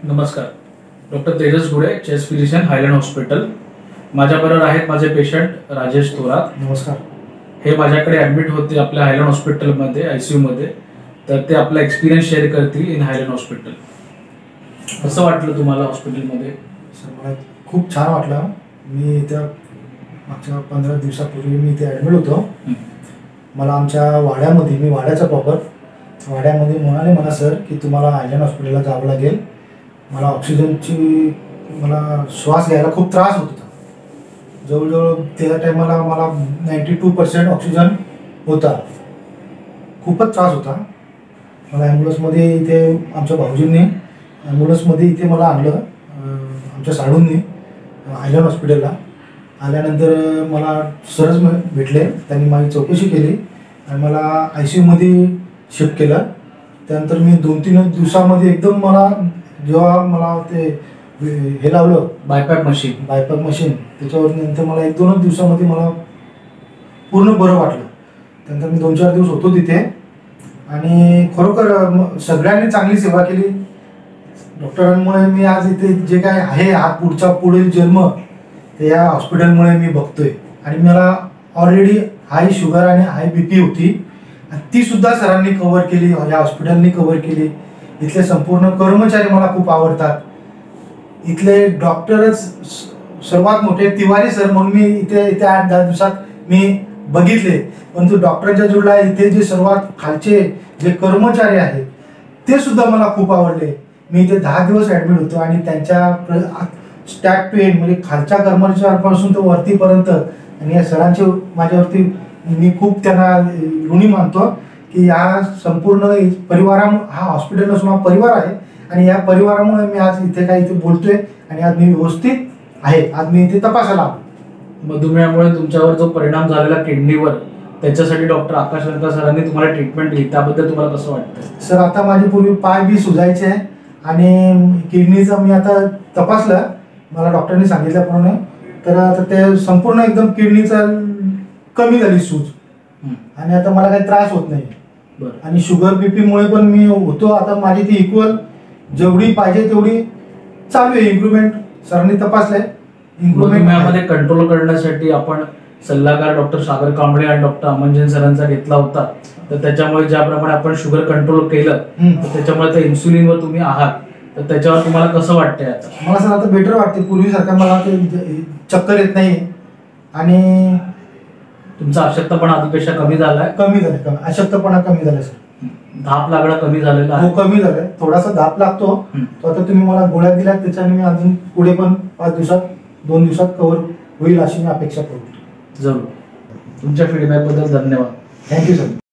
नमस्कार. Doctor Tejas Gule, chest physician, Highland hospital. माझ्याबरोबर आहेत माझे पेशंट राजेश थोरात. नमस्कार. हे माझ्याकडे ॲडमिट होते आपल्या हायलँड हॉस्पिटलमध्ये ICU मध्ये. तर ते आपला एक्सपिरियन्स शेअर करतील इन हायलँड हॉस्पिटल. कसं वाटलं तुम्हाला हॉस्पिटलमध्ये? सर, मला खूप छान वाटलं. मी इथं मागच्या 15 दिवसापूर्वी मी इथे ॲडमिट होतो. मला आमच्या वाड्यामध्ये, मी वाड्याचा प्रॉपर वाड्यामध्ये म्हणाले मला सर की तुम्हाला हायलँड हॉस्पिटलला जावं लागेल. मला ऑक्सिजनची मला श्वास घ्यायला खूप त्रास होत होता. जवळजवळ त्या टायमाला मला 92% ऑक्सिजन होता. खूपच त्रास होता. मला ॲम्ब्युलन्समध्ये इथे आमच्या भाऊजींनी ॲम्ब्युलन्समध्ये इथे मला आणलं आमच्या साडूंनी हायलँड हॉस्पिटलला. आल्यानंतर मला सरच भेटले. त्यांनी माझी चौकशी केली आणि मला ICUमध्ये शिफ्ट केलं. त्यानंतर मी 2-3 दिवसामध्ये एकदम मला जेव्हा मला ते हे लावलं बायपॅप मशीन त्याच्यावर नंतर मला 1-2 दिवसामध्ये मला पूर्ण बरं वाटलं. त्यानंतर मी 2-4 दिवस होतो तिथे आणि खरोखर सगळ्यांनी चांगली सेवा केली. डॉक्टरांमुळे मी आज इथे जे काय आहे हा पुढील जन्म ते या हॉस्पिटलमुळे मी बघतोय. आणि मला ऑलरेडी हाय शुगर आणि हाय BP होती आणि ती सुद्धा सरांनी कव्हर केली, या हॉस्पिटलनी कव्हर केली. इथले संपूर्ण कर्मचारी मला खूप आवडतात. इथले डॉक्टरच सर्वात मोठे तिवारी सर म्हणून मी इथे 8-10 दिवसात मी बघितले. परंतु डॉक्टरांच्या जोडला इथे जे सर्वात खालचे जे कर्मचारी आहेत ते सुद्धा मला खूप आवडले. मी इथे 10 दिवस ॲडमिट होतो आणि त्यांच्या स्टॅट टू एंड म्हणजे खालच्या कर्मचाऱ्यांपासून तर वरतीपर्यंत आणि या सरांचे माझ्यावरती मी खूप त्यांना ऋणी मानतो की या संपूर्ण हा हॉस्पिटल नसून हा परिवार आहे आणि या परिवारामुळे मी आज इथे इथे बोलतोय आणि आज मी व्यवस्थित आहे. आज मी इथे तपासायला आलो. मधुमेहामुळे तुमच्यावर जो परिणाम झालेला किडनीवर, त्याच्यासाठी डॉक्टर आकाश लंका सरांनी तुम्हाला ट्रीटमेंट दिली, त्याबद्दल तुम्हाला कसं वाटतं? सर, आता माझे पूर्वी पाय बी सुजायचे आणि किडनीचं मी आता तपासलं, मला डॉक्टरनी सांगितल्याप्रमाणे. तर आता ते संपूर्ण एकदम किडनीचं कमी झाली सूज आणि आता मला काही त्रास होत नाही. आणि शुगर BP मुळे पण मी होतो. आता माझी ती इक्वल जेवढी पाहिजे तेवढी चालू आहे. इम्प्रूव्हमेंट सरांनी तपासलंय. मधुमेहामध्ये कंट्रोल करण्यासाठी आपण सल्लागार डॉक्टर सागर कांबळे आणि डॉक्टर अमन जैन सरांचा घेतला होता. तर त्याच्यामुळे ज्याप्रमाणे आपण शुगर कंट्रोल केलं तर त्याच्यामुळे त्या इन्सुलिनवर तुम्ही आहात, तर त्याच्यावर तुम्हाला कसं वाटतंय आता? मला सर आता बेटर वाटते. पूर्वीसारखं मला ते चक्कर येत नाही आणि तुमचा अशक्तपणा आधीपेक्षा कमी झालाय? अशक्तपणा कमी झालाय सर. धाप लागणं कमी झालेलं आहे? हो, कमी झालंय. थोडासा धाप लागतो. तो आता तुम्ही मला गोळ्या दिल्या त्याच्याने मी अजून पुढे पण 2 दिवसात कव्हर होईल अशी मी अपेक्षा करतो. जरूर. तुमच्या फीडबॅक बद्दल धन्यवाद. Thank you sir.